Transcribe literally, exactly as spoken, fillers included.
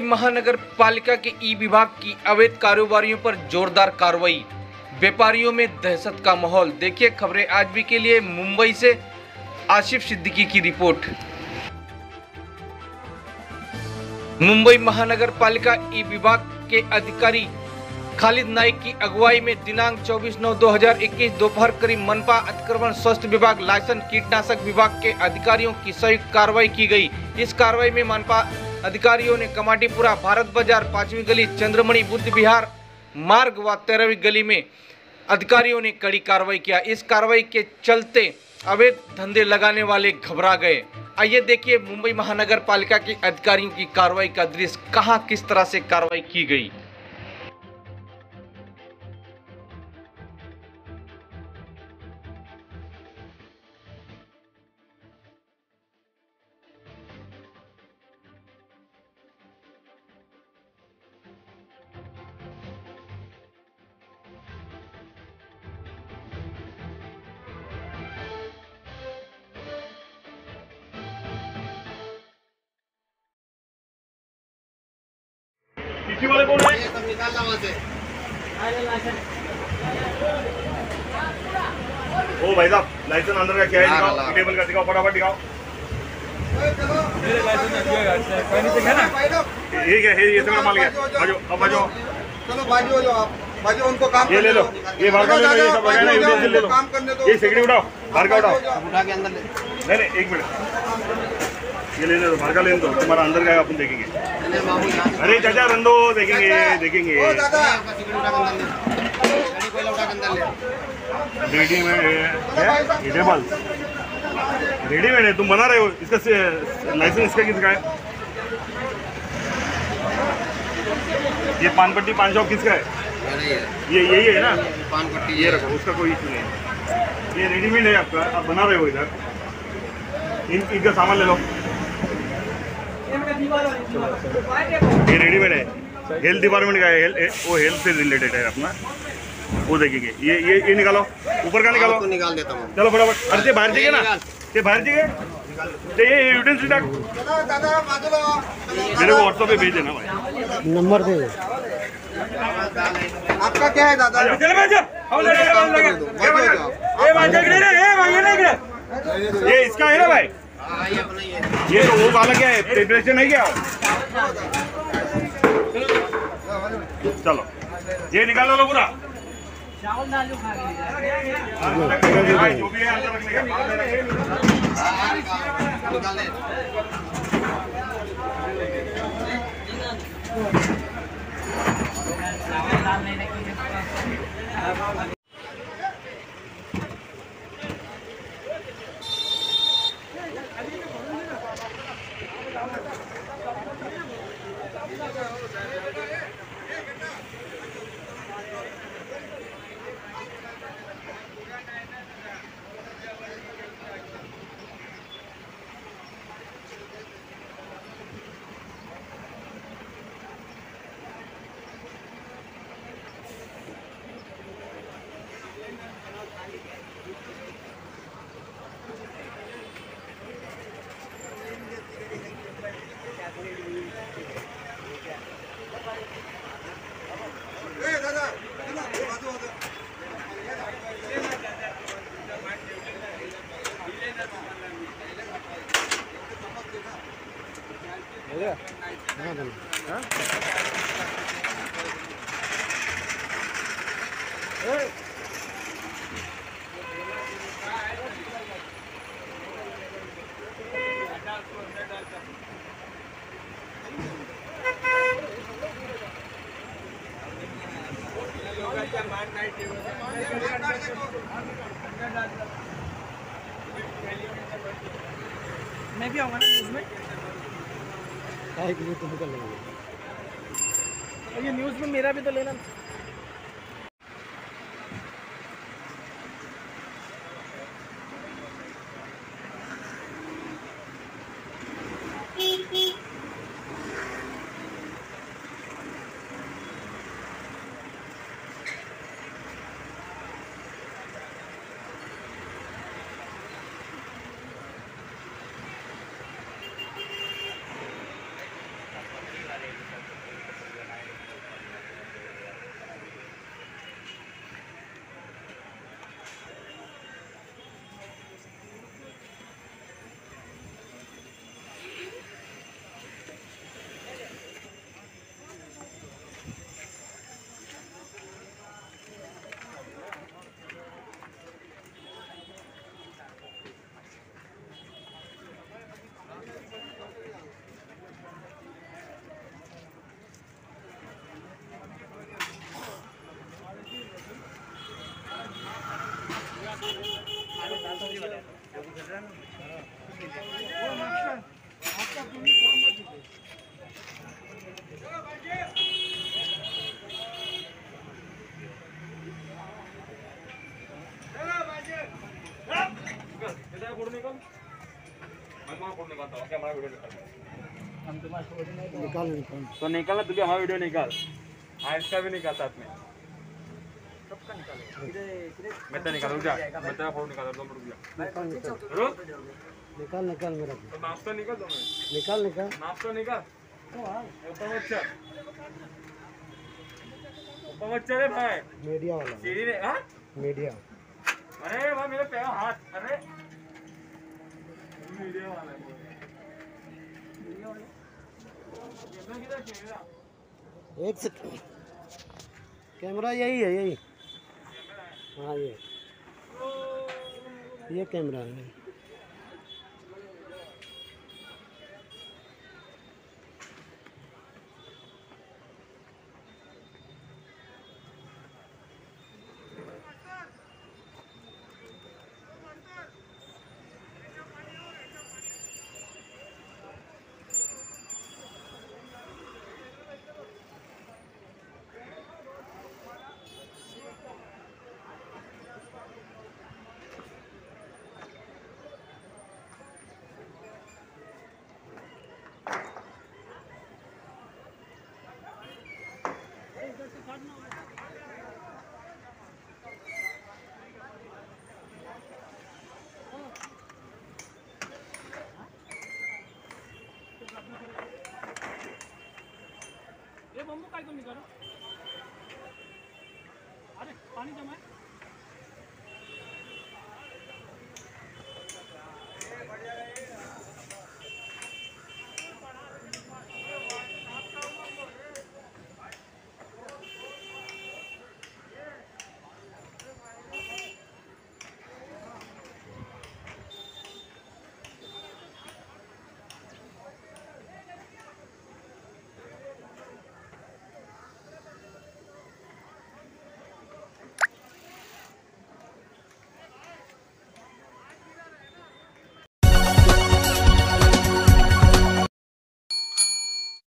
महानगर पालिका के ई विभाग की अवैध कारोबारियों पर जोरदार कार्रवाई, व्यापारियों में दहशत का माहौल। देखिए खबरें आज भी के लिए मुंबई से आसिफ सिद्दीकी की रिपोर्ट। मुंबई महानगर पालिका ई विभाग के अधिकारी खालिद नाइक की अगुवाई में दिनांक चौबीस नौ दो हजार इक्कीस दोपहर करीब मनपा अतिक्रमण स्वास्थ्य विभाग लाइसेंस कीटनाशक विभाग के अधिकारियों की संयुक्त कार्रवाई की गई। इस कार्रवाई में मनपा अधिकारियों ने कमाटीपुरा, भारत बाजार, पांचवी गली, चंद्रमणि बुद्ध विहार मार्ग व तेरहवीं गली में अधिकारियों ने कड़ी कार्रवाई किया। इस कार्रवाई के चलते अवैध धंधे लगाने वाले घबरा गए। आइए देखिए मुंबई महानगर पालिका के अधिकारियों की कार्रवाई का दृश्य, कहां किस तरह से कार्रवाई की गई। पीछे वाले कौन है? ये सब निकालना वहाँ से। ओ भाई साहब, लाइसेंस अंदर का क्या है? दिखाओ, टेबल का दिखाओ, फटाफट दिखाओ। मेरे लाइसेंस दिया है, कहने से क्या ना? ये क्या है? ये सगड़ा माल क्या? बाजो, अब बाजो। चलो बाजू हो जाओ आप, बाजू उनको काम ये ले लो, ये बाहर का ले लो, ये सब वगैरह यूटेंसिल ले लो। काम करने दो। ये सिगड़ी उठाओ, बाहर का उठाओ। उठा के अंदर ले। नहीं नहीं, एक मिनट, ये ले लो, बाहर का ले दो, तुम्हारा अंदर का अपन देखेंगे। चले बाबू यहाँ से। अरे चाचा रंदो, देखेंगे देखेंगे। ओ दादा, सिगड़ी उठा के अंदर ले। सिगड़ी कोयला उठा के अंदर ले। रेडीमेड है, ये टेबल रेडीमेड है, तुम बना रहे हो। इसका लाइसेंस इसका किसका है? ये पान पट्टी पान शॉप किसका है? नहीं है। ये यही है ना? पान पट्टी ये रखो, उसका कोई इशू नहीं है। ये रेडीमेड है आपका, आप बना रहे हो इधर। इन इनका सामान ले लो। ये रेडीमेड है, हेल्थ डिपार्टमेंट का है, हेल्थ, वो हेल्थ से रिलेटेड है अपना, वो देखेंगे। ये ये ये निकालो, ऊपर का निकालो। तो निकाल देता हूँ। चलो फटाफट। अरे बाहर जाइए ना, ये बाहर जाइए। ये यूटेंसिल डाक दादा बाजू लो। मेरे को व्हाट्सएप पे भेज देना भाई, नंबर दे। आपका क्या है दादा? चल भाई जा, हम ले ले हम ले ए भाई देख ले रे, ए भाई ये नहीं रे, ये इसका है ना भाई? हाँ ये अपना ही है। ये तो वो वाला क्या है, प्रिपरेशन है क्या? चलो ये निकालो लो पूरा। भाई जो भी है अंदर रखने का, बाहर नहीं रखने का। निकाल दे। मैं भी आऊँगा ना न्यूज़ में। काहे के लिए तुम निकल रहे हो? ये न्यूज़ में मेरा भी तो लेना। निकाल निकाल तो निकाल तुझे हमारा वीडियो निकाल। हाँ इसका भी निकाल साथ में। मैं तो निकाल रुक जा। मैं तेरा फोटो निकाल दो रुक जा। निकाल निकाल रुक। निकाल निकाल मेरा तो नाश्ता निकाल दो मैं। निकाल निकाल नाश्ता निकाल। ऊपर मत चल। ऊपर मत चले भाई। मीडिया वाला सीढ़ी रे हाँ? मीडिया अरे भाई मेरे पैर हाथ अरे मीडिया वाला है मीडिया वाला कैमरा किधर कैमरा एक सेकंड कैमरा यही है यही हाँ ये ये कैमरा है ये बंबू काय करून निघालो अरे पाणी जमा आहे